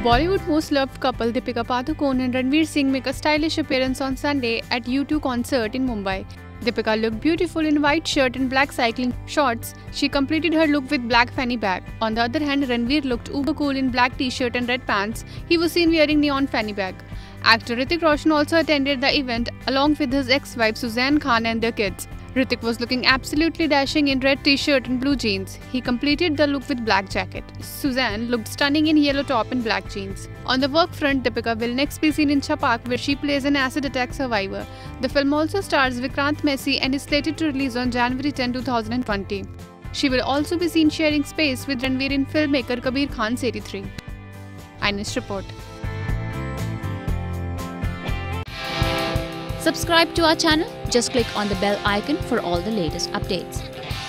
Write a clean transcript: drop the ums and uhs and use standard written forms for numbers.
Bollywood most loved couple Deepika Padukone and Ranveer Singh make a stylish appearance on Sunday at U2 concert in Mumbai. Deepika looked beautiful in white shirt and black cycling shorts. She completed her look with black fanny bag. On the other hand, Ranveer looked uber cool in black t-shirt and red pants. He was seen wearing neon fanny bag. Actor Hrithik Roshan also attended the event along with his ex-wife Suzanne Khan and their kids. Hrithik was looking absolutely dashing in red t-shirt and blue jeans. He completed the look with black jacket. Suzanne looked stunning in yellow top and black jeans. On the work front, Deepika will next be seen in Chhapaak, where she plays an acid attack survivor. The film also stars Vikrant Messi and is slated to release on January 10, 2020. She will also be seen sharing space with Ranveer in filmmaker Kabir Khan's 83. Ines Report. Subscribe to our channel. Just click on the bell icon for all the latest updates.